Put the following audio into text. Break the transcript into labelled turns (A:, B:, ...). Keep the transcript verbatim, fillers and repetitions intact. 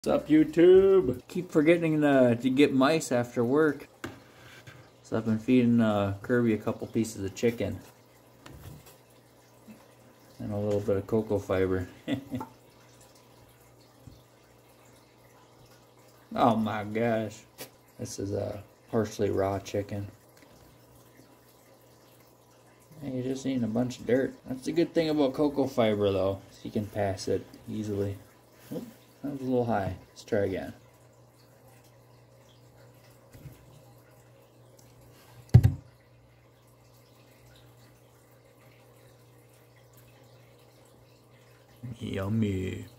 A: What's up, YouTube? Keep forgetting to, to get mice after work. So I've been feeding uh, Kirby a couple pieces of chicken. And a little bit of cocoa fiber. Oh my gosh. This is a partially raw chicken. And you're just eating a bunch of dirt. That's the good thing about cocoa fiber though. So you can pass it easily. Oop, that was a little high. Let's try again. Yummy.